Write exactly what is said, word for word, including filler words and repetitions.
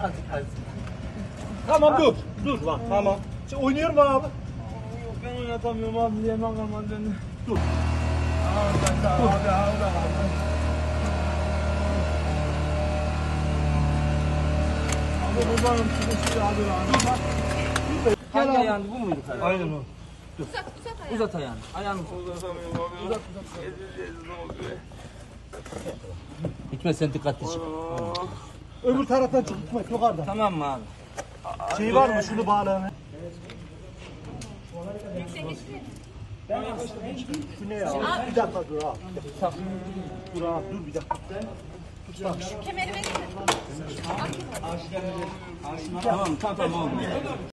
hadi hadi. Tamam dur. Dur lan tamam. Şimdi oynuyorum abi. Yok ben oynatamıyorum abi. Yemem kalmadı bende. Dur. Abi ben de abi abi abi. Abi kurbanım sıkıntı abi lan. Hangi abi. ayağın bu muydu kardeşim? Aynen o. Uzat, uzat ayağı. Uzat ayağını. Ayağını uzat. Uzatamıyorum abi. Uzat uzat. Ezil ezil oluyor. Hikmet sen dikkatli çık. Öbür taraftan çık Hikmet yukarıdan. Tamam mı abi? Şey var mı şunu bağlayan? Yüksek geçti. Şu ne ya? Bir dakika dur abi. Tak. Dur abi dur bir dakika. Kemerime getir. Tamam tamam tamam oldu.